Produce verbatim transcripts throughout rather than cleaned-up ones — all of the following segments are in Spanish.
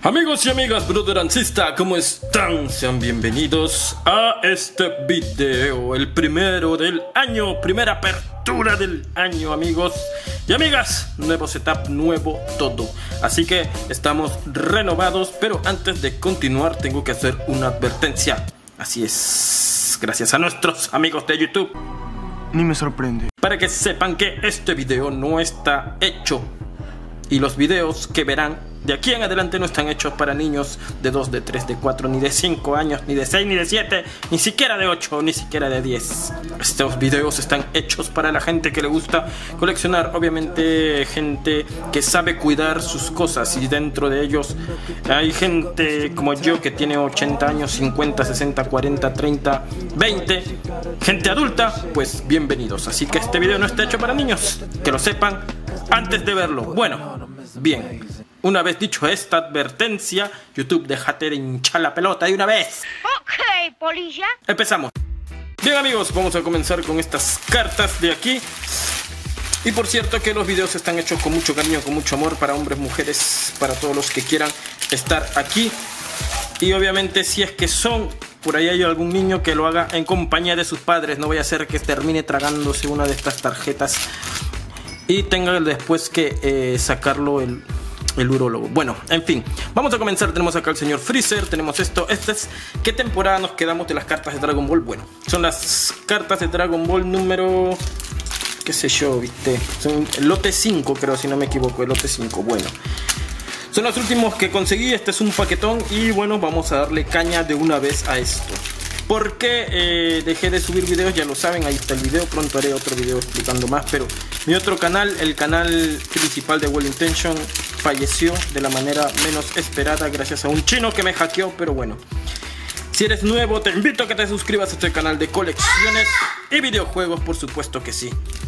Amigos y amigas, brother and sister, ¿cómo están? Sean bienvenidos a este video, el primero del año, primera apertura del año, amigos y amigas. Nuevo setup, nuevo todo. Así que estamos renovados, pero antes de continuar tengo que hacer una advertencia. Así es, gracias a nuestros amigos de YouTube. Ni me sorprende. Para que sepan que este video no está hecho y los videos que verán de aquí en adelante no están hechos para niños de dos, de tres, de cuatro, ni de cinco años, ni de seis, ni de siete, ni siquiera de ocho, ni siquiera de diez. Estos videos están hechos para la gente que le gusta coleccionar, obviamente gente que sabe cuidar sus cosas, y dentro de ellos hay gente como yo que tiene ochenta años, cincuenta, sesenta, cuarenta, treinta, veinte, gente adulta. Pues bienvenidos. Así que este video no está hecho para niños, que lo sepan antes de verlo. Bueno, bien. Una vez dicho esta advertencia, YouTube, déjate de hinchar la pelota de una vez. Ok, polilla. Empezamos. Bien, amigos, vamos a comenzar con estas cartas de aquí. Y por cierto que los videos están hechos con mucho cariño, con mucho amor, para hombres, mujeres, para todos los que quieran estar aquí. Y obviamente si es que son, por ahí hay algún niño, que lo haga en compañía de sus padres. No vaya a ser que termine tragándose una de estas tarjetas y tenga después que eh, sacarlo el... el urólogo. Bueno, en fin, vamos a comenzar. Tenemos acá al señor Freezer, tenemos esto. Esta es, ¿qué temporada nos quedamos de las cartas de Dragon Ball? Bueno, son las cartas de Dragon Ball número, qué sé yo, viste, son el lote cinco, creo, si no me equivoco, el lote cinco. Bueno, son los últimos que conseguí. Este es un paquetón y bueno, vamos a darle caña de una vez a esto. ¿Por qué eh, dejé de subir videos? Ya lo saben, ahí está el video. Pronto haré otro video explicando más, pero mi otro canal, el canal principal de Well Intention, falleció de la manera menos esperada gracias a un chino que me hackeó. Pero bueno, si eres nuevo, te invito a que te suscribas a este canal de colecciones y videojuegos, por supuesto que sí.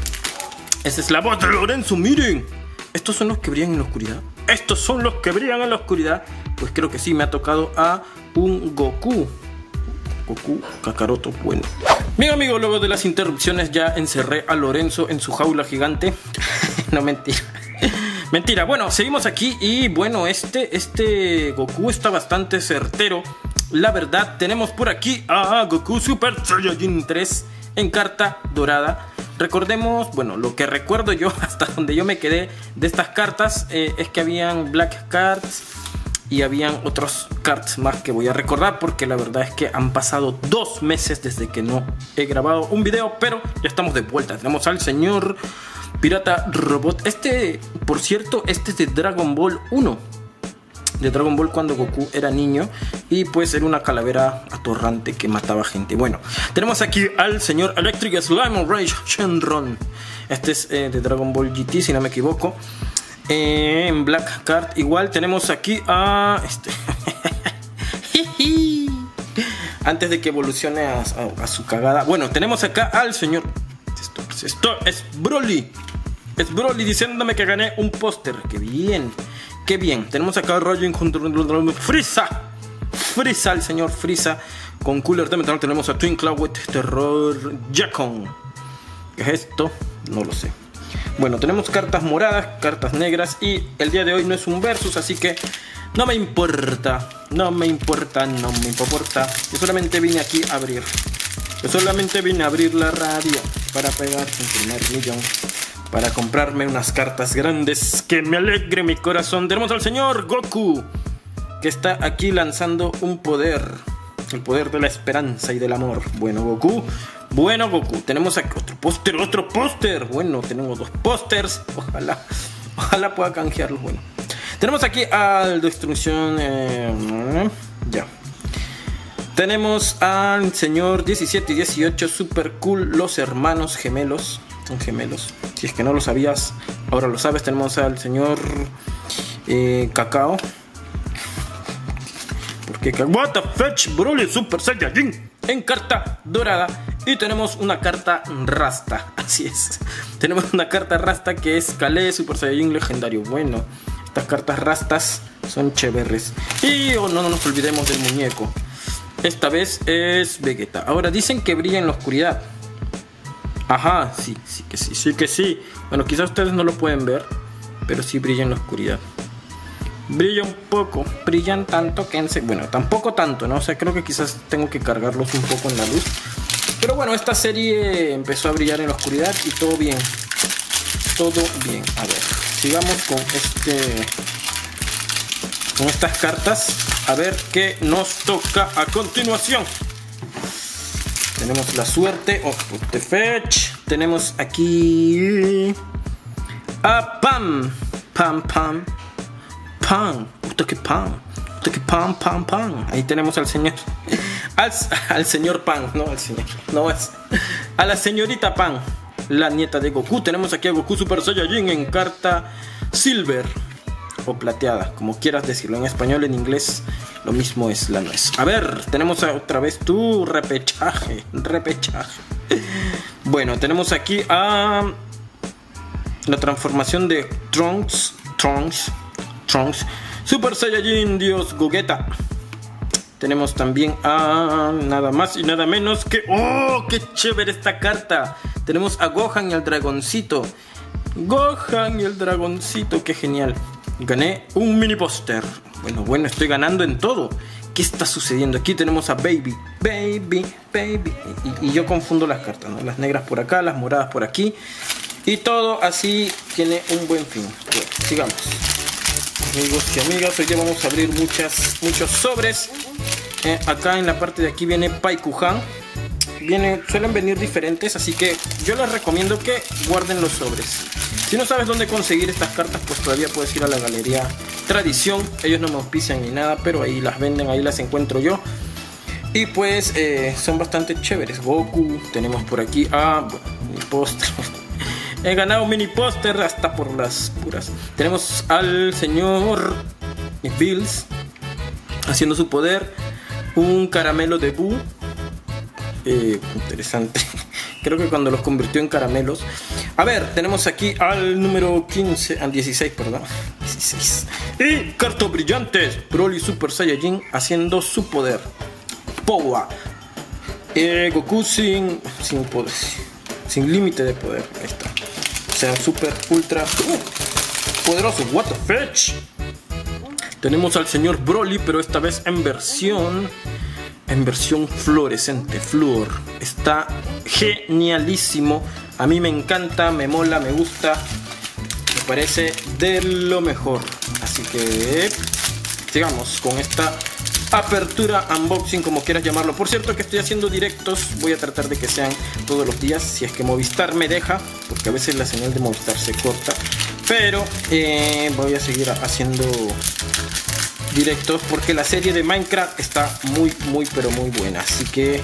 Esa es la voz de Lorenzo, miren. ¿Estos son los que brillan en la oscuridad? ¿Estos son los que brillan en la oscuridad? Pues creo que sí, me ha tocado a un Goku. Goku, Kakaroto, bueno. Bien, amigos, luego de las interrupciones ya encerré a Lorenzo en su jaula gigante. No, mentira. Mentira, bueno, seguimos aquí y bueno, este, este Goku está bastante certero. La verdad, tenemos por aquí a Goku Super Saiyajin tres en carta dorada. Recordemos, bueno, lo que recuerdo yo, hasta donde yo me quedé de estas cartas, eh, es que habían Black Cards y habían otros cards más que voy a recordar, porque la verdad es que han pasado dos meses desde que no he grabado un video, pero ya estamos de vuelta. Tenemos al señor Pirata Robot. Este, por cierto, este es de Dragon Ball uno. De Dragon Ball cuando Goku era niño y pues era una calavera atorrante que mataba gente. Bueno, tenemos aquí al señor Electric Slime Rage Shenron. Este es eh, de Dragon Ball G T, si no me equivoco. Eh, en Black Card igual tenemos aquí a este antes de que evolucione a, a, a su cagada. Bueno, tenemos acá al señor, esto, esto es Broly. Es Broly diciéndome que gané un póster. Qué bien, qué bien. Tenemos acá a Raging contra Frieza. Frieza, el señor Frieza con Cooler de Metal. Tenemos a Twin Cloud with Terror Jacon. ¿Qué es esto? No lo sé. Bueno, tenemos cartas moradas, cartas negras y el día de hoy no es un versus, así que no me importa, no me importa, no me importa. Yo solamente vine aquí a abrir. Yo solamente vine a abrir la radio para pegar un primer millón, para comprarme unas cartas grandes que me alegre mi corazón. Tenemos al señor Goku, que está aquí lanzando un poder, el poder de la esperanza y del amor. Bueno, Goku. Bueno, Goku, tenemos aquí otro póster, otro póster. Bueno, tenemos dos pósters. Ojalá, ojalá pueda canjearlos. Bueno, tenemos aquí al Destrucción. Eh, ya. Tenemos al señor diecisiete y dieciocho, super cool, los hermanos gemelos. Son gemelos. Si es que no lo sabías, ahora lo sabes. Tenemos al señor eh, Cacao. Porque what the fetch, Broly Super Saiyajin en carta dorada. Y tenemos una carta Rasta, así es. Tenemos una carta Rasta que es Kale Super Saiyajin legendario. Bueno, estas cartas Rastas son chéveres. Y oh, no, no nos olvidemos del muñeco. Esta vez es Vegeta. Ahora dicen que brilla en la oscuridad. Ajá, sí, sí que sí, sí que sí. Bueno, quizás ustedes no lo pueden ver, pero sí brilla en la oscuridad. Brilla un poco, brillan tanto que en se... Bueno, tampoco tanto, ¿no? O sea, creo que quizás tengo que cargarlos un poco en la luz. Pero bueno, esta serie empezó a brillar en la oscuridad y todo bien. Todo bien. A ver, sigamos con este... Con estas cartas. A ver qué nos toca a continuación. Tenemos la suerte. Oh, put the fetch. Tenemos aquí... A Pam. Pam, Pam. Pan, usted que pan, usted que pan, pan, pan. Ahí tenemos al señor, al, al señor Pan, no al señor, no es, a la señorita Pan, la nieta de Goku. Tenemos aquí a Goku Super Saiyajin en carta Silver o plateada, como quieras decirlo. En español, en inglés, lo mismo es la nuez. A ver, tenemos otra vez tu repechaje, repechaje. Bueno, tenemos aquí a la transformación de Trunks, Trunks. Trunks, Super Saiyajin Dios Gogeta. Tenemos también a nada más y nada menos que... ¡Oh! ¡Qué chévere esta carta! Tenemos a Gohan y al dragoncito. Gohan y el dragoncito, qué genial. Gané un mini póster. Bueno, bueno, estoy ganando en todo. ¿Qué está sucediendo? Aquí tenemos a Baby, Baby, Baby. Y, y yo confundo las cartas, ¿no? Las negras por acá, las moradas por aquí. Y todo así tiene un buen fin. Bueno, sigamos. Amigos y amigas, hoy ya vamos a abrir muchas, muchos sobres. Eh, acá en la parte de aquí viene Paikuhan. Viene, suelen venir diferentes, así que yo les recomiendo que guarden los sobres. Si no sabes dónde conseguir estas cartas, pues todavía puedes ir a la galería Tradición. Ellos no me auspician ni nada, pero ahí las venden, ahí las encuentro yo. Y pues eh, son bastante chéveres. Goku, tenemos por aquí a... Bueno, mi póster. He ganado un mini póster hasta por las puras. Tenemos al señor Bills haciendo su poder. Un caramelo de Boo. Eh, interesante. Creo que cuando los convirtió en caramelos. A ver, tenemos aquí al número quince, al dieciséis, perdón. dieciséis. Y cartas brillantes. Broly Super Saiyajin haciendo su poder. Powa. Eh, Goku sin, sin poder. Sin límite de poder. Ahí está. O sea, super, ultra uh, poderoso. What the fetch. Tenemos al señor Broly, pero esta vez en versión En versión fluorescente, flúor. Está genialísimo. A mí me encanta, me mola, me gusta. Me parece de lo mejor. Así que sigamos con esta apertura, unboxing, como quieras llamarlo. Por cierto que estoy haciendo directos. Voy a tratar de que sean todos los días, si es que Movistar me deja, porque a veces la señal de Movistar se corta. Pero eh, voy a seguir haciendo directos porque la serie de Minecraft está muy, muy, pero muy buena. Así que...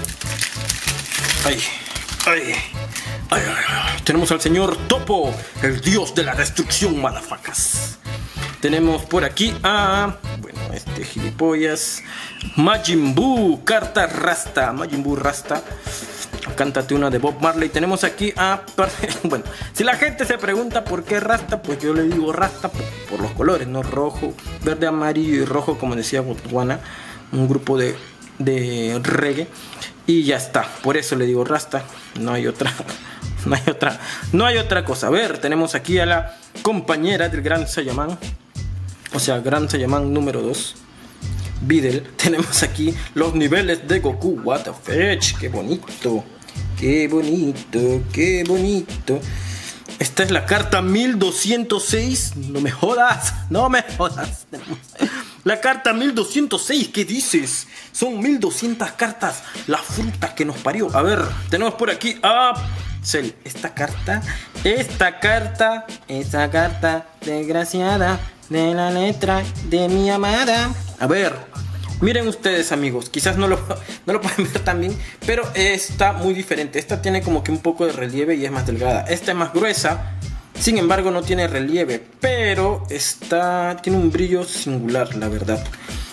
¡Ay! ¡Ay! ¡Ay, ay, ay! Tenemos al señor Topo, el dios de la destrucción, madafacas. Tenemos por aquí a... Bueno, este gilipollas. Majin Buu, carta Rasta. Majin Buu Rasta. Cántate una de Bob Marley. Tenemos aquí a... Bueno, si la gente se pregunta por qué Rasta, pues yo le digo Rasta por, por los colores, ¿no? Rojo, verde, amarillo y rojo, como decía Botswana. Un grupo de, de reggae. Y ya está, por eso le digo Rasta. No hay otra... No hay otra... No hay otra cosa. A ver, tenemos aquí a la compañera del Gran Saiyaman. O sea, Gran Saiyaman número dos. Videl. Tenemos aquí los niveles de Goku. What the fetch. Qué bonito. Qué bonito. Qué bonito. Esta es la carta mil doscientos seis. No me jodas. No me jodas. La carta mil doscientos seis. ¿Qué dices? Son mil doscientas cartas. La fruta que nos parió. A ver. Tenemos por aquí a Cell. Esta carta. Esta carta. Esta carta desgraciada. De la letra de mi amada. A ver, miren ustedes, amigos. Quizás no lo, no lo pueden ver tan bien, pero está muy diferente. Esta tiene como que un poco de relieve y es más delgada. Esta es más gruesa, sin embargo no tiene relieve, pero está, tiene un brillo singular, la verdad.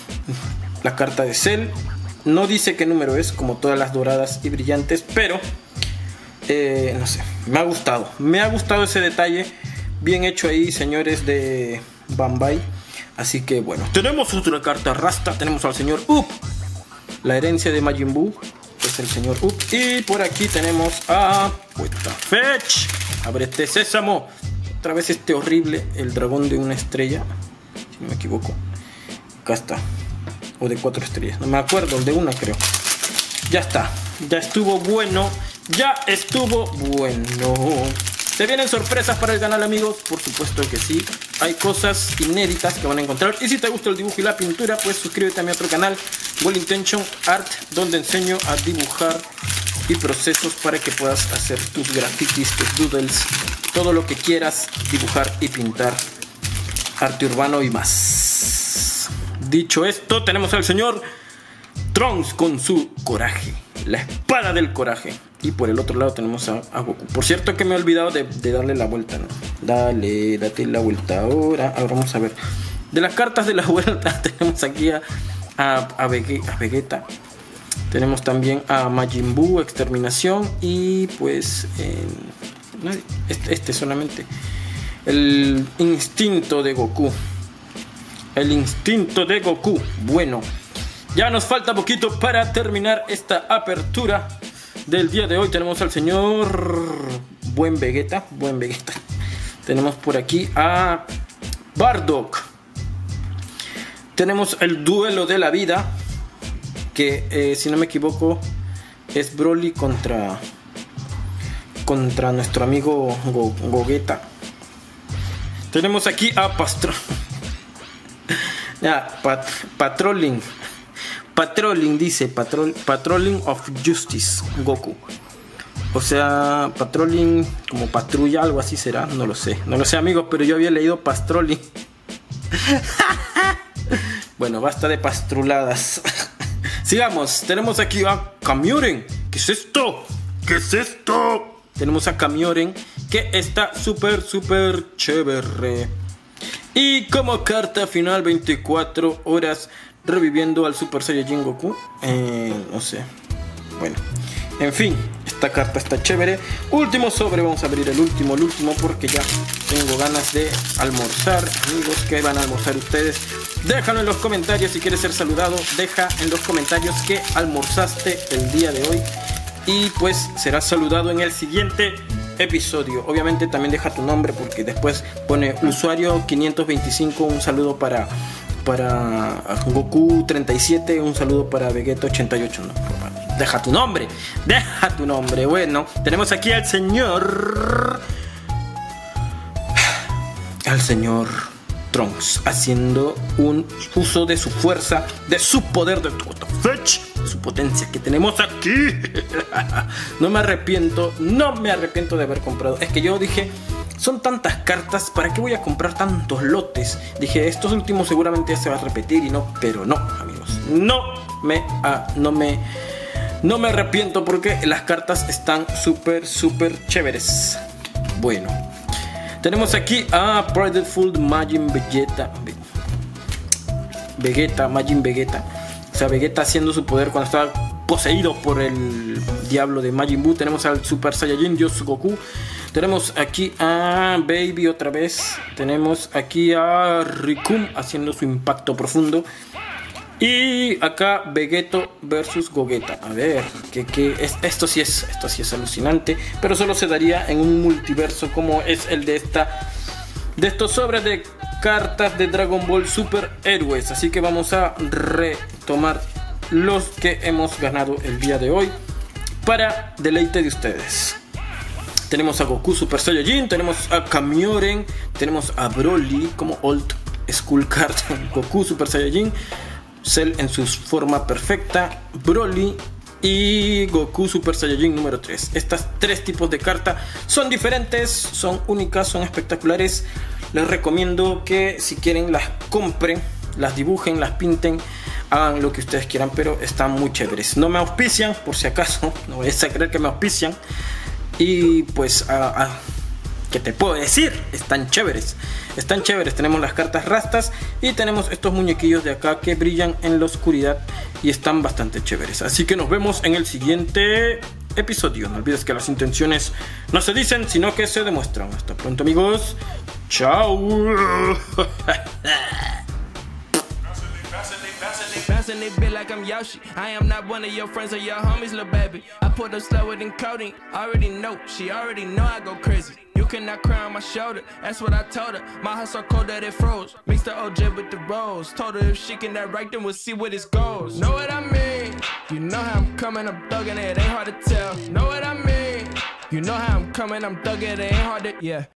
La carta de Cell no dice qué número es, como todas las doradas y brillantes, pero eh, no sé, me ha gustado. Me ha gustado ese detalle. Bien hecho ahí, señores de Bambay. Así que bueno, tenemos otra carta Rasta. Tenemos al señor Up, la herencia de Majin Buu, es el señor Up. Y por aquí tenemos a What the fetch. Abre este sésamo. Otra vez este horrible, el dragón de una estrella. si no me equivoco. Acá está. O de cuatro estrellas, no me acuerdo, el de una creo. Ya está, ya estuvo bueno, ya estuvo bueno. ¿Se vienen sorpresas para el canal, amigos? Por supuesto que sí. Hay cosas inéditas que van a encontrar. Y si te gusta el dibujo y la pintura, pues suscríbete a mi otro canal, Well Intention Art, donde enseño a dibujar y procesos para que puedas hacer tus grafitis, tus doodles, todo lo que quieras dibujar y pintar, arte urbano y más. Dicho esto, tenemos al señor Trunks con su coraje, la espada del coraje. Y por el otro lado tenemos a, a Goku. Por cierto que me he olvidado de, de darle la vuelta, ¿no? Dale, date la vuelta ahora. Ahora vamos a ver. De las cartas de la vuelta tenemos aquí a, a, a, Vegeta, a Vegeta. Tenemos también a Majin Buu, Exterminación. Y pues eh, este, este solamente. El instinto de Goku. El instinto de Goku. Bueno, ya nos falta poquito para terminar esta apertura del día de hoy. Tenemos al señor Buen Vegeta. Buen Vegeta. Tenemos por aquí a Bardock. Tenemos el duelo de la vida, que eh, si no me equivoco es Broly contra contra nuestro amigo Go, Gogeta. Tenemos aquí a Pastro ya, pat, Patrolling Patrolling dice patrol, Patrolling of Justice Goku. O sea, Patrolling como patrulla, algo así será, no lo sé. No lo sé, amigos, pero yo había leído Pastrolling. Bueno, basta de pastruladas. Sigamos, tenemos aquí a Kamioren. ¿Qué es esto? ¿Qué es esto? Tenemos a Kamioren, que está súper, súper chévere. Y como carta final, veinticuatro horas reviviendo al Super Saiyajin Goku. Eh, no sé. Bueno, en fin, esta carta está chévere. Último sobre, vamos a abrir el último, el último, porque ya tengo ganas de almorzar. Amigos, ¿qué van a almorzar ustedes? Déjalo en los comentarios si quieres ser saludado. Deja en los comentarios qué almorzaste el día de hoy. Y pues serás saludado en el siguiente episodio. Obviamente también deja tu nombre, porque después pone usuario quinientos veinticinco, un saludo para... para Goku treinta y siete, un saludo para Vegeta ochenta y ocho. No, deja tu nombre, deja tu nombre. Bueno, tenemos aquí al señor al señor Trunks haciendo un uso de su fuerza, de su poder, de Fetch, de su potencia que tenemos aquí. No me arrepiento, no me arrepiento de haber comprado. Es que yo dije, son tantas cartas, ¿para qué voy a comprar tantos lotes? Dije, estos últimos seguramente ya se va a repetir y no, pero no, amigos. No me, ah, no me, no me arrepiento, porque las cartas están súper, súper chéveres. Bueno, tenemos aquí a Prideful Majin Vegeta. Vegeta, Majin Vegeta. O sea, Vegeta haciendo su poder cuando estaba poseído por el diablo de Majin Buu. Tenemos al Super Saiyajin Dios Goku. Tenemos aquí a Baby otra vez. Tenemos aquí a Rikum haciendo su impacto profundo. Y acá Vegeto versus Gogeta. A ver, que, que es, esto sí es esto sí es alucinante, pero solo se daría en un multiverso como es el de esta de estos sobres de cartas de Dragon Ball Super Héroes. Así que vamos a retomar los que hemos ganado el día de hoy para deleite de ustedes. Tenemos a Goku Super Saiyajin, tenemos a Kamioren, tenemos a Broly como Old School Card, Goku Super Saiyajin, Cell en su forma perfecta, Broly y Goku Super Saiyajin número tres. Estas tres tipos de cartas son diferentes, son únicas, son espectaculares. Les recomiendo que si quieren las compren, las dibujen, las pinten, hagan lo que ustedes quieran, pero están muy chéveres. No me auspician, por si acaso, no vayas a creer que me auspician. Y pues, a, a, ¿qué te puedo decir? Están chéveres, están chéveres. Tenemos las cartas rastas y tenemos estos muñequillos de acá que brillan en la oscuridad y están bastante chéveres. Así que nos vemos en el siguiente episodio. No olvides que las intenciones no se dicen, sino que se demuestran. Hasta pronto, amigos. Chao. Bouncing it bit like I'm Yoshi. I am not one of your friends or your homies, little baby. I put up slower than codeine. Already know, she already know I go crazy. You cannot cry on my shoulder, that's what I told her. My heart so cold that it froze. Mixed the O J with the rose. Told her if she cannot write, then we'll see what it goes. Know what I mean? You know how I'm coming, I'm thugging it, ain't hard to tell. Know what I mean? You know how I'm coming, I'm thugging it, ain't hard to, yeah.